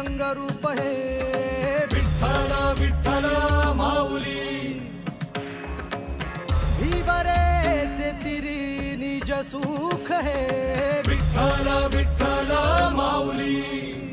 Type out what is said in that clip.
रंगरूप हे विठ्ठल विठ्ठल माऊली भीवरेचे तिरी निज सुख हे विठ्ठल विठ्ठल माऊली